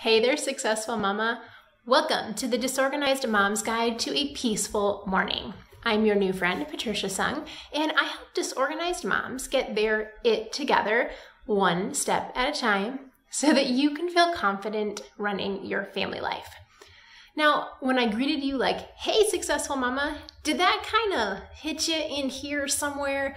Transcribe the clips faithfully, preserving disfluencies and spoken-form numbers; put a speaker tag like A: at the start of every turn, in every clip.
A: Hey there, successful mama. Welcome to the Disorganized Mom's Guide to a Peaceful Morning. I'm your new friend, Patricia Sung, and I help disorganized moms get their it together one step at a time so that you can feel confident running your family life. Now, when I greeted you like, hey, successful mama, did that kind of hit you in here somewhere?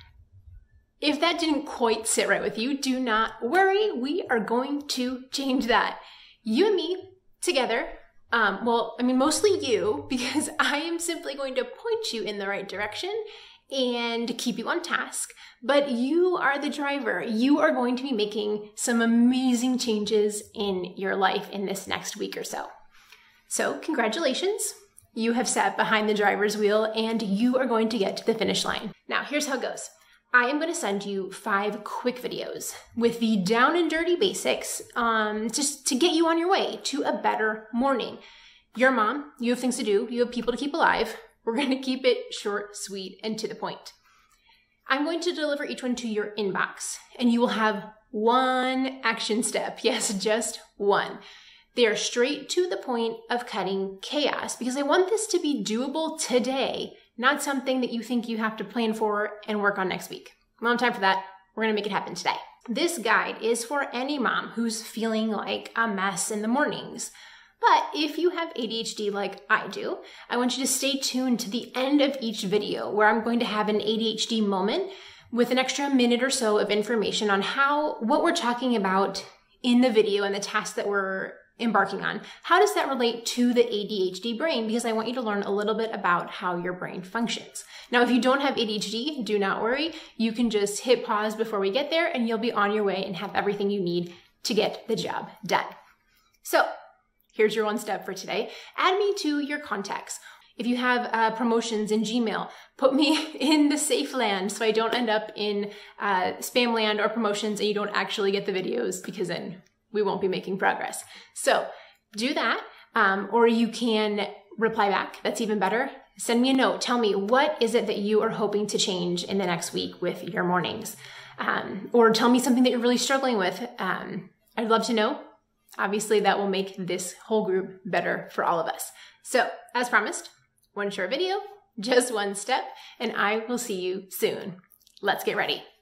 A: If that didn't quite sit right with you, do not worry. We are going to change that. You and me together, um, well, I mean, mostly you, because I am simply going to point you in the right direction and keep you on task. But you are the driver. You are going to be making some amazing changes in your life in this next week or so. So congratulations. You have sat behind the driver's wheel and you are going to get to the finish line. Now, here's how it goes. I am going to send you five quick videos with the down and dirty basics um, just to get you on your way to a better morning. You're a mom, you have things to do, you have people to keep alive. We're going to keep it short, sweet, and to the point. I'm going to deliver each one to your inbox, and you will have one action step. Yes, just one. They are straight to the point of cutting chaos because I want this to be doable today, not something that you think you have to plan for and work on next week. We don't have time for that. We're going to make it happen today. This guide is for any mom who's feeling like a mess in the mornings. But if you have A D H D like I do, I want you to stay tuned to the end of each video where I'm going to have an A D H D moment with an extra minute or so of information on how, what we're talking about in the video and the tasks that we're embarking on. How does that relate to the A D H D brain? Because I want you to learn a little bit about how your brain functions. Now, if you don't have A D H D, do not worry. You can just hit pause before we get there and you'll be on your way and have everything you need to get the job done. So here's your one step for today. Add me to your contacts. If you have uh, promotions in Gmail, put me in the safe land so I don't end up in uh, spam land or promotions and you don't actually get the videos, because then we won't be making progress. So do that, um, or you can reply back. That's even better. Send me a note. Tell me, what is it that you are hoping to change in the next week with your mornings? Um, or tell me something that you're really struggling with. Um, I'd love to know. Obviously, that will make this whole group better for all of us. So as promised, one short video, just one step, and I will see you soon. Let's get ready.